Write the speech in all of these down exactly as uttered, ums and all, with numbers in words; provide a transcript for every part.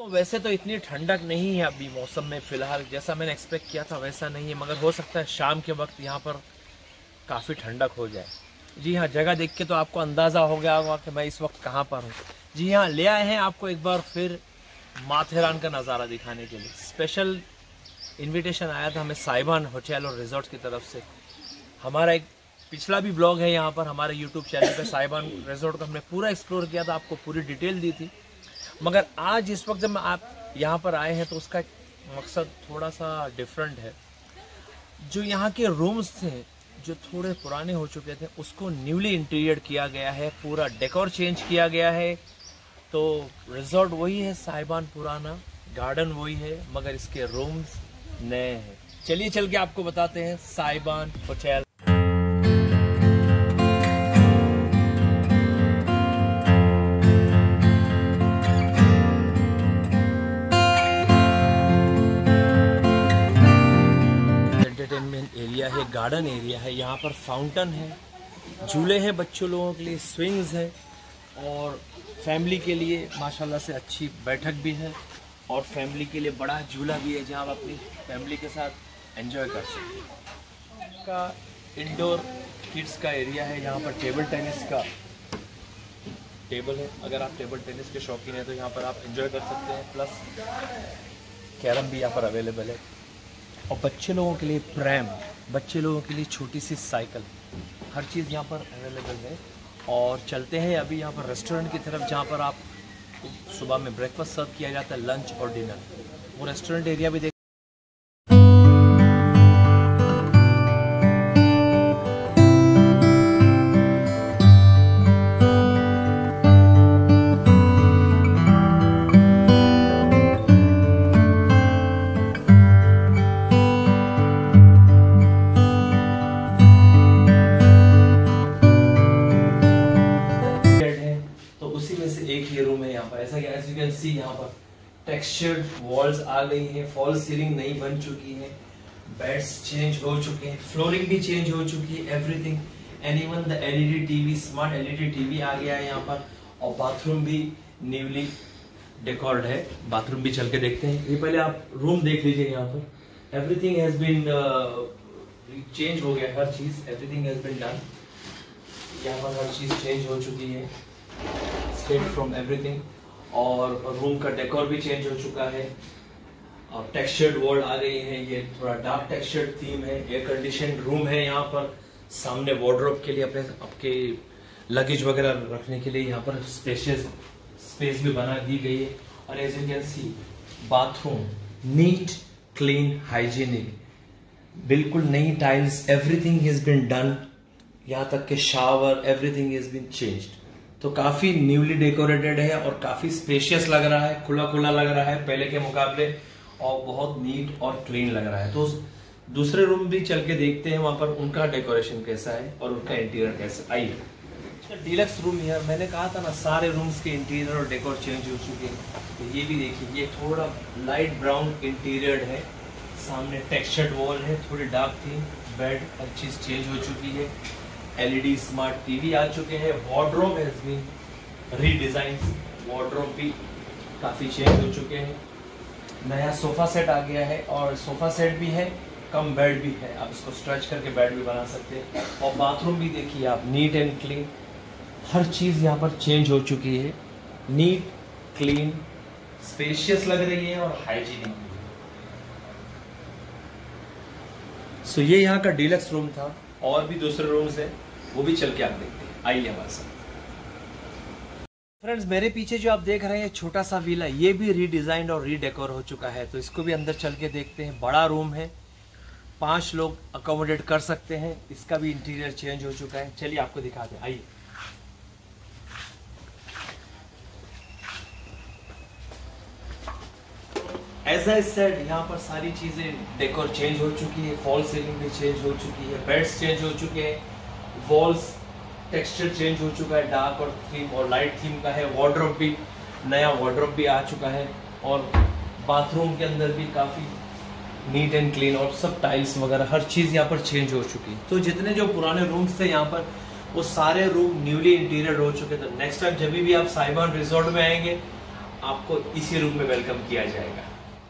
तो वैसे तो इतनी ठंडक नहीं है अभी मौसम में फ़िलहाल, जैसा मैंने एक्सपेक्ट किया था वैसा नहीं है, मगर हो सकता है शाम के वक्त यहाँ पर काफ़ी ठंडक हो जाए। जी हाँ, जगह देख के तो आपको अंदाज़ा हो गया होगा कि मैं इस वक्त कहाँ पर हूँ। जी हाँ, ले आए हैं आपको एक बार फिर माथेरान का नज़ारा दिखाने के लिए। स्पेशल इनविटेशन आया था हमें साहिबान होटल और रिजॉर्ट की तरफ से। हमारा एक पिछला भी ब्लॉग है यहाँ पर हमारे यूट्यूब चैनल पे, साहिबान रिजॉर्ट का हमने पूरा एक्सप्लोर किया था, आपको पूरी डिटेल दी थी। मगर आज इस वक्त जब मैं आप यहाँ पर आए हैं तो उसका एक मकसद थोड़ा सा डिफरेंट है। जो यहाँ के रूम्स थे जो थोड़े पुराने हो चुके थे उसको न्यूली इंटीरियर किया गया है, पूरा डेकोर चेंज किया गया है। तो रिजॉर्ट वही है साहिबान पुराना, गार्डन वही है, मगर इसके रूम्स नए हैं। चलिए चल के आपको बताते हैं साहिबान होटल। एंटरटेनमेंट एरिया है, गार्डन एरिया है, यहाँ पर फाउंटेन है, झूले हैं बच्चों लोगों के लिए, स्विंग्स है और फैमिली के लिए माशाल्लाह से अच्छी बैठक भी है और फैमिली के लिए बड़ा झूला भी है जहाँ आप अपनी फैमिली के साथ एंजॉय कर सकते हैं। का इंडोर किड्स का एरिया है, यहाँ पर टेबल टेनिस का टेबल है, अगर आप टेबल टेनिस के शौकीन हैं तो यहाँ पर आप एंजॉय कर सकते हैं। प्लस कैरम भी यहाँ पर अवेलेबल है और बच्चे लोगों के लिए प्रैम, बच्चे लोगों के लिए छोटी सी साइकिल, हर चीज़ यहाँ पर अवेलेबल है। और चलते हैं अभी यहाँ पर रेस्टोरेंट की तरफ जहाँ पर आप सुबह में ब्रेकफास्ट सर्व किया जाता है, लंच और डिनर। वो रेस्टोरेंट एरिया भी देख यहाँ पर टेक्सचर्ड वॉल्स आ गई हैं, फॉल सीलिंग नई बन चुकी है, बेड्स चेंज हो चुके हैं, फ्लोरिंग भी चेंज हो चुकी है, everything and even the LED TV, smart LED TV आ गया है यहाँ पर। और बाथरूम भी न्यूली डेकोर्ड है, बाथरूम भी चल के देखते हैं। ये पहले आप रूम देख लीजिए, यहाँ पर एवरीथिंग हैज बीन चेंज हो गया, हर चीज एवरीथिंग हैज बीन डन। यहाँ पर हर चीज चेंज हो चुकी है, स्ट्रेट फ्रॉम एवरीथिंग। और रूम का डेकोर भी चेंज हो चुका है, और टेक्सचर्ड वॉल आ गई है, ये थोड़ा डार्क टेक्सचर्ड थीम है। एयर कंडीशन रूम है यहाँ पर, सामने वार्डरोब के लिए अपने आपके लगेज वगैरह रखने के लिए यहाँ पर स्पेशियस स्पेस भी बना दी गई है। और as you can see bathroom neat clean hygienic, बिल्कुल नई tiles, everything has been done, यहाँ तक के shower everything has been changed. तो काफी न्यूली डेकोरेटेड है और काफी स्पेशियस लग रहा है, खुला खुला लग रहा है पहले के मुकाबले, और बहुत नीट और क्लीन लग रहा है। तो दूसरे रूम भी चल के देखते हैं वहां पर उनका डेकोरेशन कैसा है और उनका इंटीरियर कैसा। आइए डीलक्स रूम है, मैंने कहा था ना सारे रूम्स के इंटीरियर और डेकोर चेंज हो चुके हैं। तो ये भी देखिए, ये थोड़ा लाइट ब्राउन इंटीरियर है, सामने टेक्सचर्ड वॉल है, थोड़ी डार्क थी, बेड हर चीज चेंज हो चुकी है, एलईडी स्मार्ट टीवी आ चुके हैं, wardrobe has been redesign, wardrobe भी काफी चेंज हो चुके हैं, नया सोफा सेट आ गया है और सोफा सेट भी है, कम बेड भी है, आप इसको स्ट्रेच करके बेड भी बना सकते हैं। और बाथरूम भी देखिए आप, नीट एंड क्लीन, हर चीज यहाँ पर चेंज हो चुकी है, नीट क्लीन स्पेशियस लग रही है और हाइजीनिक। सो ये यहाँ का डीलक्स रूम था, और भी दूसरे रूम्स हैं वो भी चल के आप देखते हैं, आइए हमारे साथ। फ्रेंड्स मेरे पीछे जो आप देख रहे हैं छोटा सा विला, ये भी रीडिजाइन और रीडेकोर हो चुका है, तो इसको भी अंदर चल के देखते हैं। बड़ा रूम है, पांच लोग अकोमोडेट कर सकते हैं, इसका भी इंटीरियर चेंज हो चुका है। चलिए आपको दिखाते हैं, आइए। एज आई सेड, यहाँ पर सारी चीजें डेकोर चेंज हो चुकी है, फॉल सीलिंग भी चेंज हो चुकी है, बेड्स चेंज हो चुके हैं, वॉल्स टेक्सचर चेंज हो चुका है, डार्क और थीम और लाइट थीम का है, वार्डरोब भी नया वार्डरोब भी आ चुका है, और बाथरूम के अंदर भी काफी नीट एंड क्लीन और सब टाइल्स वगैरह हर चीज यहाँ पर चेंज हो चुकी है। तो जितने जो पुराने रूम्स थे यहाँ पर वो सारे रूम न्यूली इंटीरियर हो चुके थे। नेक्स्ट टाइम जब भी आप साहिबान रिजॉर्ट में आएंगे आपको इसी रूम में वेलकम किया जाएगा।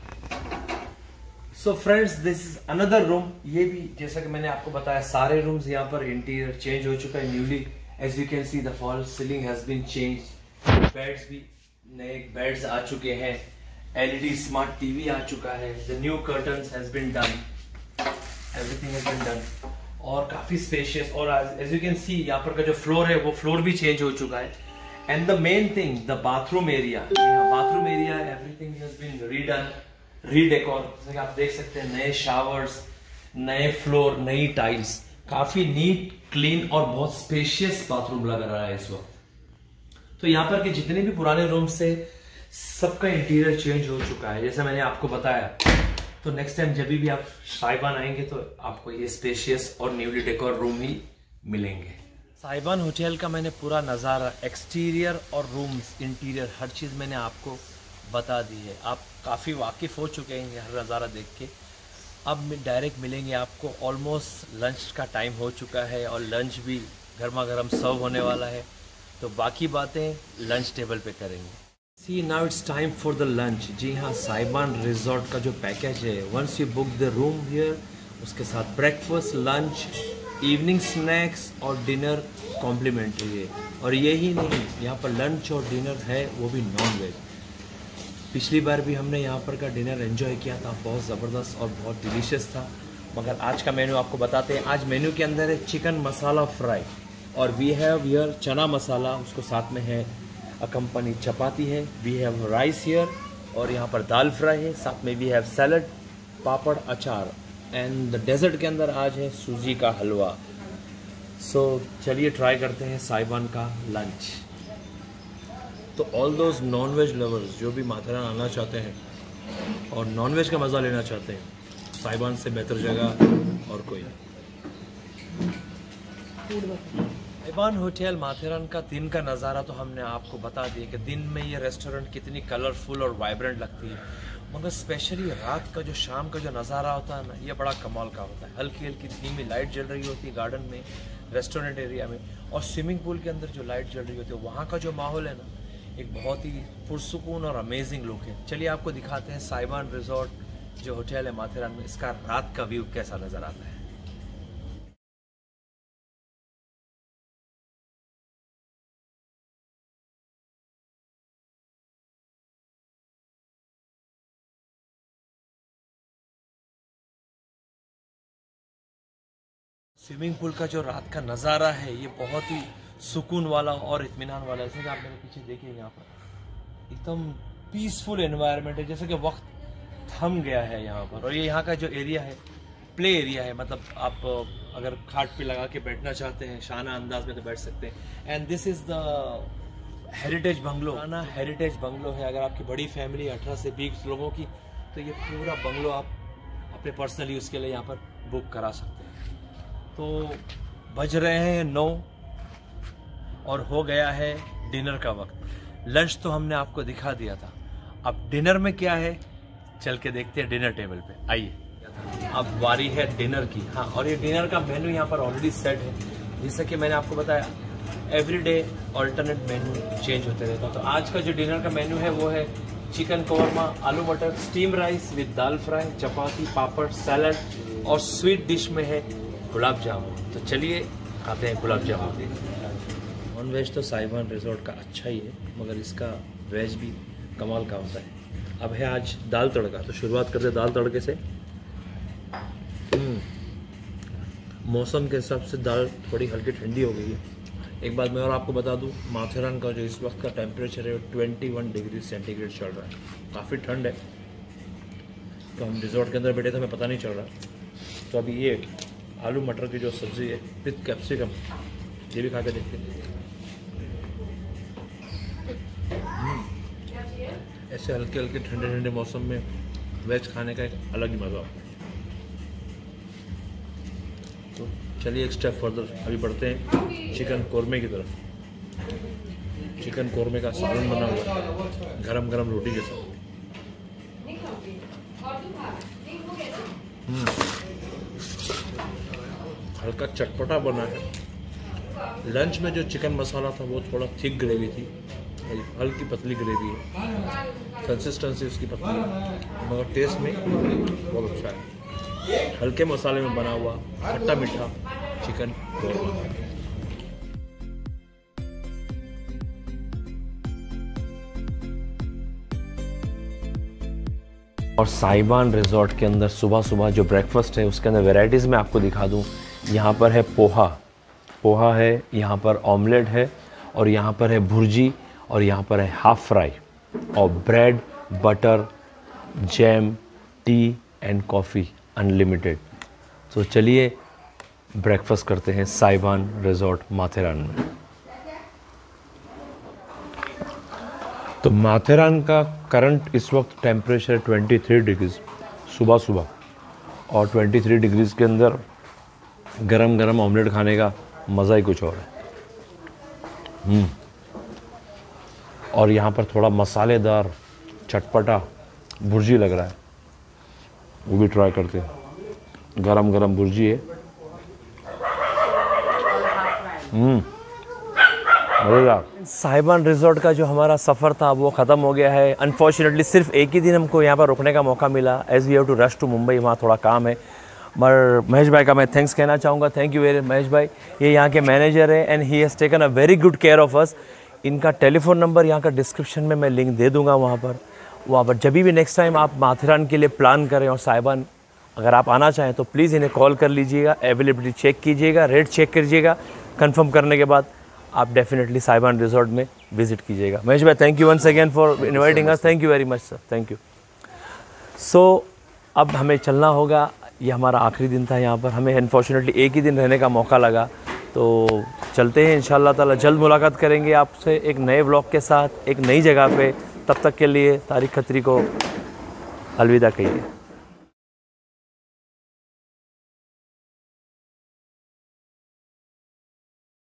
So friends, this is another room. ये भी जैसा कि मैंने आपको बताया, सारे रूम्स यहाँ पर इंटीरियर चेंज हो चुका है newly. As you can see the fall ceiling has been change. Beds भी नए बेड्स आ चुके हैं। एलईडी स्मार्ट टीवी आ चुका है। The new curtains has been done, everything has been done. और काफी स्पेशियस। और एज यू कैन सी यहाँ पर का जो फ्लोर है वो फ्लोर भी चेंज हो चुका है। And the main thing, the bathroom area, bathroom area everything has been redone, redecor. जैसे कि आप देख सकते हैं, नए शावर्स, नए फ्लोर, नई टाइल्स, काफी नीट, क्लीन और बहुत स्पेशियस बाथरूम लग रहा है इस वक्त। तो यहाँ पर के जितने भी पुराने रूम से सबका इंटीरियर चेंज हो चुका है, जैसे मैंने आपको बताया। तो नेक्स्ट टाइम जब भी आप साहिबान आएंगे तो आपको ये स्पेशियस और न्यूली डेकोर रूम ही मिलेंगे। साहिबान होटल का मैंने पूरा नज़ारा, एक्सटीरियर और रूम्स, इंटीरियर, हर चीज़ मैंने आपको बता दी है। आप काफ़ी वाकिफ़ हो चुके हैं हर नज़ारा देख के। अब डायरेक्ट मिलेंगे आपको। ऑलमोस्ट लंच का टाइम हो चुका है और लंच भी गर्मा गर्म सर्व होने वाला है। तो बाकी बातें लंच टेबल पे करेंगे। See now it's time for the lunch. जी हाँ, साहिबान रिजॉर्ट का जो पैकेज है, once you book the room here, उसके साथ ब्रेकफास्ट, लंच, इवनिंग स्नैक्स और डिनर कॉम्प्लीमेंट्री है। और यही नहीं, यहाँ पर लंच और डिनर है वो भी नॉन वेज। पिछली बार भी हमने यहाँ पर का डिनर एंजॉय किया था, बहुत ज़बरदस्त और बहुत डिलीशियस था। मगर आज का मेन्यू आपको बताते हैं। आज मेन्यू के अंदर है चिकन मसाला फ्राई, और we have here chana masala, उसको साथ में है अकम्पनी चपाती है। वी हैव राइस हियर, और यहाँ पर दाल फ्राई है, साथ में वी हैव सैलड, पापड़, अचार। एंड द डेजर्ट के अंदर आज है सूजी का हलवा। सो so, चलिए ट्राई करते हैं साहिबान का लंच। तो all those non veg lovers जो भी माथेरान आना चाहते हैं और नॉन वेज का मज़ा लेना चाहते हैं, साहिबान से बेहतर जगह और कोई नहीं। साहिबान होटल माथेरान का दिन का नज़ारा तो हमने आपको बता दिया कि दिन में ये रेस्टोरेंट कितनी कलरफुल और वाइब्रेंट लगती है। मगर स्पेशली रात का जो शाम का जो नज़ारा होता है ना, ये बड़ा कमाल का होता है। हल्की हल्की धीमी लाइट जल रही होती है गार्डन में, रेस्टोरेंट एरिया में, और स्विमिंग पूल के अंदर जो लाइट जल रही होती है, वहाँ का जो माहौल है ना, एक बहुत ही पुरसुकून और अमेजिंग लुक है। चलिए आपको दिखाते हैं साहिबान रिजॉर्ट जो होटल है माथेरान में, इसका रात का व्यू कैसा नज़र आता है। स्विमिंग पूल का जो रात का नज़ारा है, ये बहुत ही सुकून वाला और इत्मीनान वाला है। जैसे कि आप मेरे पीछे देखिए, यहाँ पर एकदम पीसफुल एनवायरनमेंट है, जैसे कि वक्त थम गया है यहाँ पर। और ये यहाँ का जो एरिया है, प्ले एरिया है, मतलब आप अगर खाट पे लगा के बैठना चाहते हैं शाना अंदाज में तो बैठ सकते हैं। And this is the heritage bungalow. पुराना हेरिटेज बंगलो है। अगर आपकी बड़ी फैमिली अठारह से बीस लोगों की, तो ये पूरा बंगलो आप अपने पर्सनल यूज़ के लिए यहाँ पर बुक करा सकते हैं। तो बज रहे हैं नौ और हो गया है डिनर का वक्त। लंच तो हमने आपको दिखा दिया था, अब डिनर में क्या है चल के देखते हैं डिनर टेबल पे। आइए, अब बारी है डिनर की। हाँ, और ये डिनर का मेन्यू यहाँ पर ऑलरेडी सेट है। जैसा कि मैंने आपको बताया, every day alternate menu change होते रहता है। तो आज का जो डिनर का मेन्यू है वो है chicken korma, aloo matar, steam rice with dal fry, chapati, papad, salad, और स्वीट डिश में है गुलाब जामुन। तो चलिए खाते हैं गुलाब जामुन। नॉन वेज तो साहिबान रिजॉर्ट का अच्छा ही है, मगर इसका वेज भी कमाल का होता है। अब है आज दाल तड़का, तो शुरुआत करते दाल तड़के से। मौसम के हिसाब से दाल थोड़ी हल्की ठंडी हो गई है। एक बात मैं और आपको बता दूं, माथेरान का जो इस वक्त का टेम्परेचर है वो इक्कीस डिग्री सेंटीग्रेड चल रहा है, काफ़ी ठंड है। तो हम रिजॉर्ट के अंदर बैठे थे, हमें पता नहीं चल रहा। तो अभी ये आलू मटर की जो सब्ज़ी है विद कैप्सिकम, ये भी खा के देखते हैं। ऐसे हल्के हल्के ठंडे ठंडे मौसम में वेज खाने का एक अलग ही मज़ा आता है। तो चलिए एक स्टेप फर्दर अभी बढ़ते हैं चिकन कौरमे की तरफ। चिकन कौरमे का सालन बना हुआ है गरम गरम रोटी के साथ। हल्का चटपटा बना है। लंच में जो चिकन मसाला था वो थोड़ा थिक ग्रेवी थी, हल- हल्की पतली ग्रेवी है, कंसिस्टेंसी उसकी पतली है, मगर टेस्ट में बहुत अच्छा है। हल्के मसाले में बना हुआ खट्टा मीठा चिकन कौरमा। और साहिबान रिजॉर्ट के अंदर सुबह सुबह जो ब्रेकफास्ट है उसके अंदर वैरायटीज़ मैं आपको दिखा दूं। यहाँ पर है पोहा, पोहा है, यहाँ पर ऑमलेट है, और यहाँ पर है भुर्जी, और यहाँ पर है हाफ फ्राई, और bread, butter, jam, tea and coffee unlimited. तो चलिए ब्रेकफास्ट करते हैं साहिबान रिजॉर्ट माथेरान में। तो माथेरान का करंट इस वक्त टेम्परेचर तेईस डिग्रीज सुबह सुबह, और तेईस डिग्रीज के अंदर गरम गरम ऑमलेट खाने का मज़ा ही कुछ और है। हम्म और यहाँ पर थोड़ा मसालेदार चटपटा भुर्जी लग रहा है, वो भी ट्राई करते हैं। गरम गरम भुर्जी है। हम्म मज़ेदार। साहिबान रिजॉर्ट का जो हमारा सफ़र था वो ख़त्म हो गया है। अनफॉर्चुनेटली सिर्फ एक ही दिन हमको यहाँ पर रुकने का मौका मिला, as we have to rush to Mumbai, वहाँ थोड़ा काम है। मगर महेश भाई का मैं थैंक्स कहना चाहूँगा। थैंक यू वेरी महेश भाई, ये यहाँ के मैनेजर है and he has taken a very good care of us. इनका टेलीफोन नंबर यहाँ का डिस्क्रिप्शन में मैं लिंक दे दूँगा। वहाँ पर वहाँ पर जब भी नेक्स्ट टाइम आप माथेरान के लिए प्लान करें और साहिबान अगर आप आना चाहें तो प्लीज़ इन्हें कॉल कर लीजिएगा, अवेलेबिलिटी चेक कीजिएगा, रेट चेक कीजिएगा, कंफर्म करने के बाद आप डेफिनेटली साहिबान रिजॉर्ट में विजिट कीजिएगा। महेश भाई thank you once again for inviting us. Thank you very much sir, thank you. So अब हमें चलना होगा, ये हमारा आखिरी दिन था यहाँ पर, हमें अनफॉर्चुनेटली एक ही दिन रहने का मौका लगा, तो चलते हैं इंशाल्लाह ताला। जल्द मुलाकात करेंगे आपसे एक नए व्लॉग के साथ एक नई जगह पे। तब तक के लिए तारिक खत्री को अलविदा कहिए।